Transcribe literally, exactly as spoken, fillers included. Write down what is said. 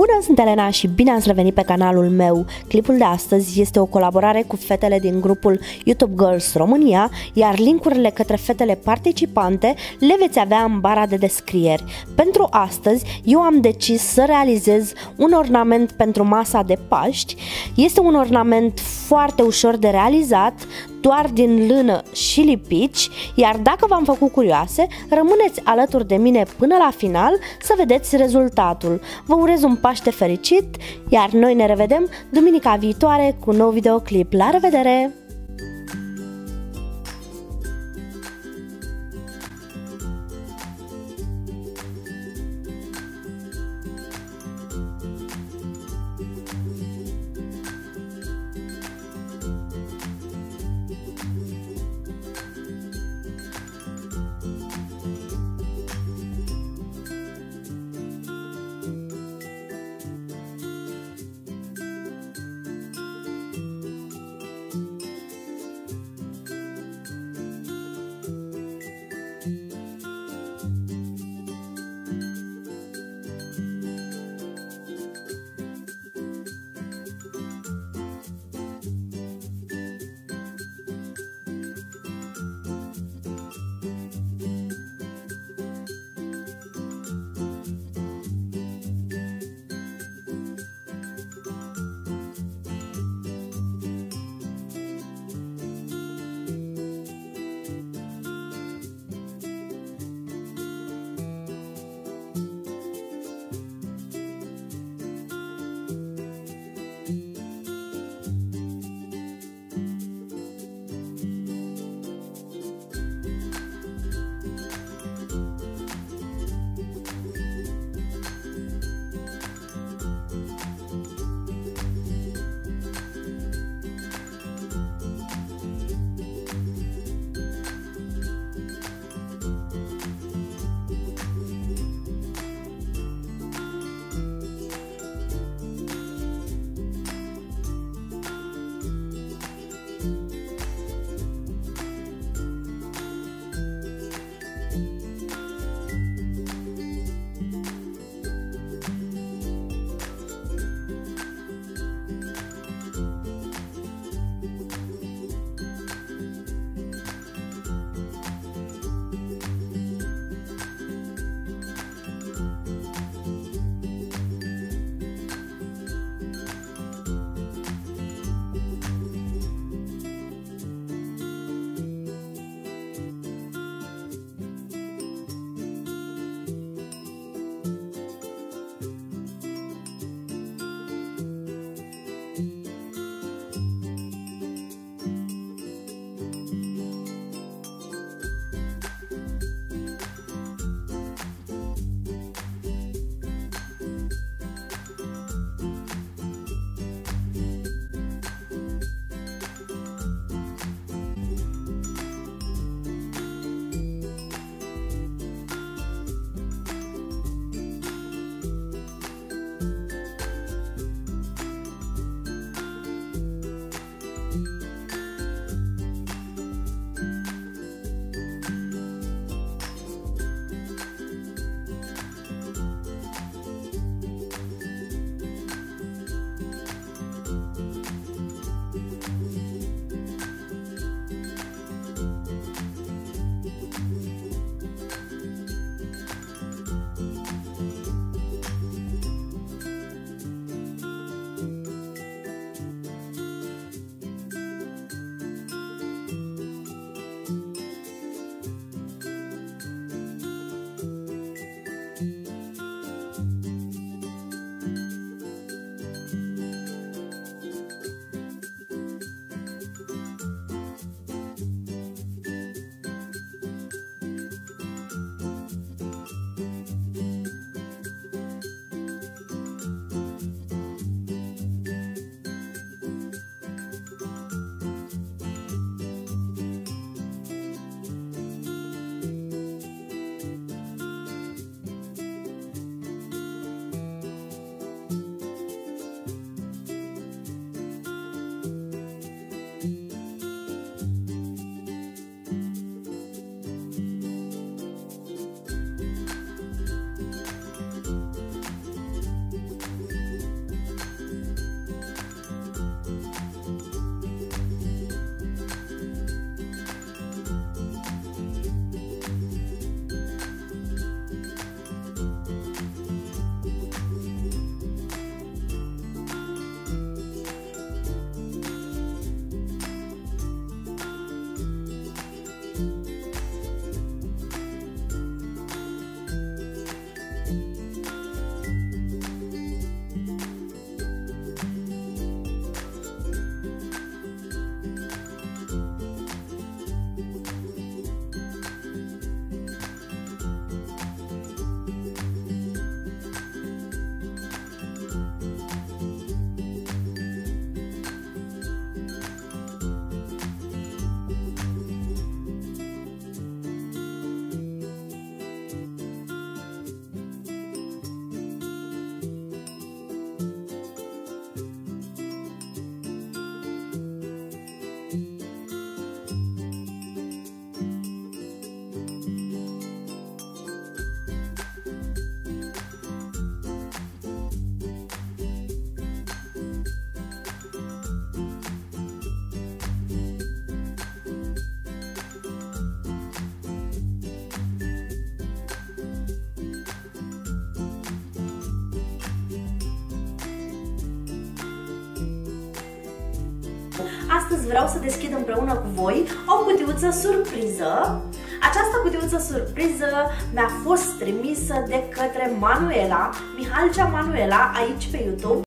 Bună, sunt Elena și bine ați revenit pe canalul meu. Clipul de astăzi este o colaborare cu fetele din grupul YouTube Girls România, iar linkurile către fetele participante le veți avea în bara de descrieri. Pentru astăzi eu am decis să realizez un ornament pentru masa de Paști. Este un ornament foarte ușor de realizat, doar din lână și lipici, iar dacă v-am făcut curioase, rămâneți alături de mine până la final să vedeți rezultatul. Vă urez un Paște fericit, iar noi ne revedem duminica viitoare cu un nou videoclip. La revedere! vreau să deschid împreună cu voi o cutiuță surpriză. Această cutiuță surpriză mi-a fost trimisă de către Manuela, Mihalcea Manuela, aici pe YouTube.